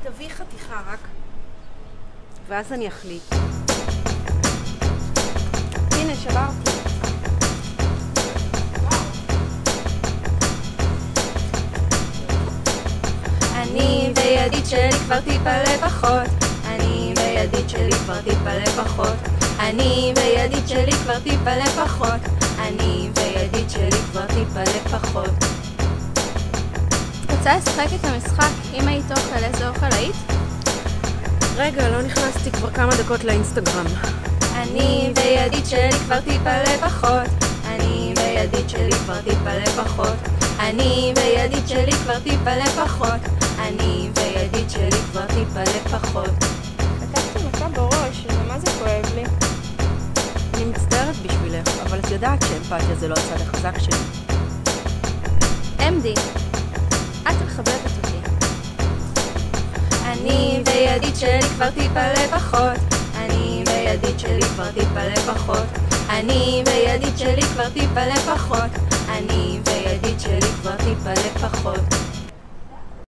תביא חתיכה רק, ואז אני אחליט. הנה, שברתי. אני וידיד שלי כבר טיפה לפחות, אני וידיד שלי כבר טיפה לפחות, אני וידיד שלי כבר טיפה לפחות, אני וידיד שלי כבר טיפה לפחות. רוצה לשחק את המשחק? אם היית אוכל, איזה אוכל היית? רגע, לא נכנסתי כבר כמה דקות לאינסטגרם. אני וידיד שלי כבר טיפה לפחות, אני וידיד שלי כבר טיפה לפחות, אני וידיד שלי כבר טיפה לפחות, אני וידיד שלי כבר טיפה לפחות. חטפתי מכה בראש, ומה זה כואב לי? אני מצטערת בשבילך, אבל את יודעת שאמפתיה זה לא הצד החזק שלי. אמדי, את מחבבת אותי. אני וידיד שלי כבר טיפה לפחות, אני וידיד שלי כבר טיפה לפחות, אני וידיד שלי כבר טיפה לפחות, אני